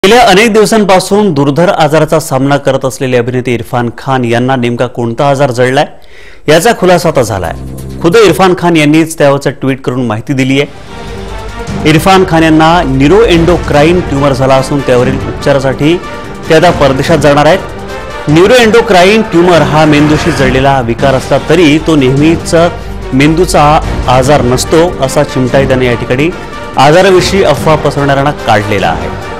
गेल्या अनेक दिवसांपासून दुर्धर आजाराचा सामना करत असलेले अभिनेते इरफान खान यांना नेमका कोणता आजार जडलाय याचा खुलासा आता झालाय। खुद इरफान खान यांनीच त्यावरचं ट्विट करून माहिती दिली आहे। इरफान खान यांना न्यूरोएंडोक्राइन ट्यूमर झाला असून त्यावरील उपचारासाठी ते आता परदेशात जाणार आहेत। न्यूरोएंडोक्राइन ट्यूमर हा मेंदूशी जडलेला विकार असला तरी तो नेहमीच मेंदूचा आजार नसतो असा चिमटाही त्याने या ठिकाणी आजाराविषयी अफवा पसरवणाऱ्यांना काढलेला आहे।